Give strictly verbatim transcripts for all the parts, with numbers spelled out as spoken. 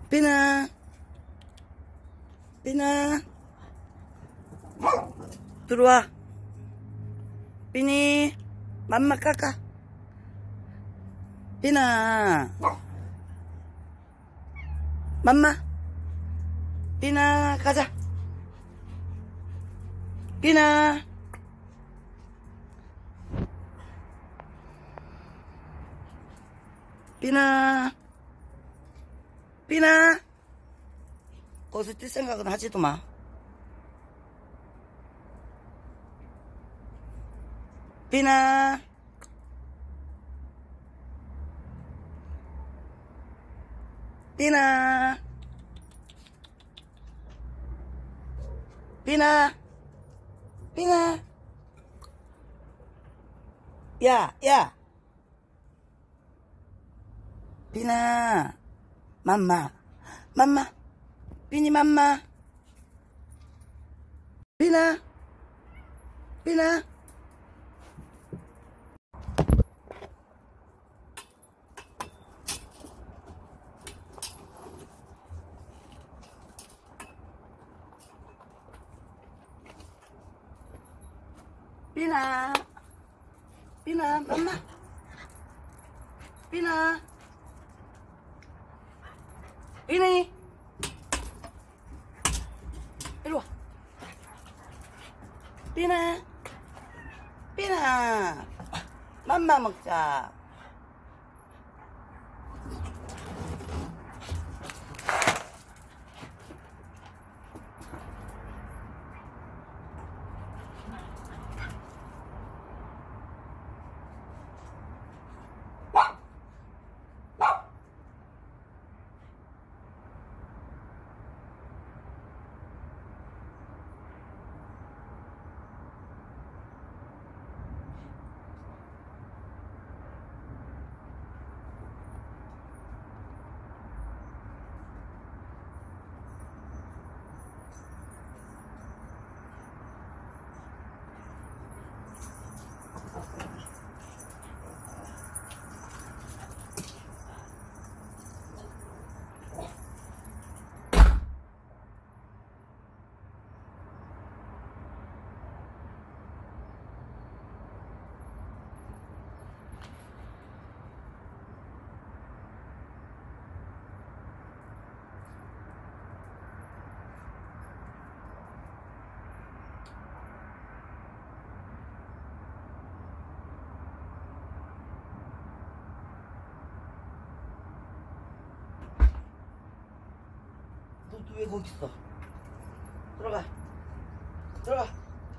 삐나, 삐나, 들어와. 삐니, 맘마 깎아. 삐나, 맘마, 삐나, 가자. 삐나, 삐나, 삐나, 거기서 뛸 생각은 하지도 마. 삐나, 삐나, 삐나, 삐나, 야, 야, 삐나, 맘마, 맘마, 삐니 맘마, 삐나, 삐나, 삐나, 삐나, 맘마, 삐나, 삐니, 이리와, 삐나, 삐나, 맘마 먹자. 너 왜 거기 있어? 들어가. 들어가.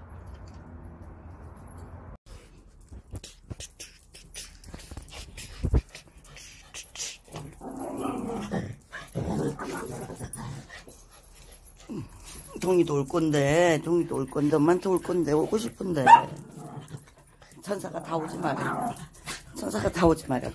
동이도 올 건데, 동이도 올 건데, 엄마한테 올 건데, 오고 싶은데. 천사가 다 오지 마라. 천사가 다 오지 마라.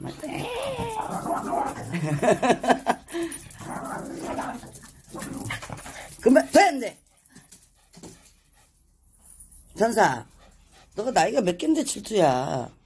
그만, 됐네! 천사, 너가 나이가 몇 갠데 질투야.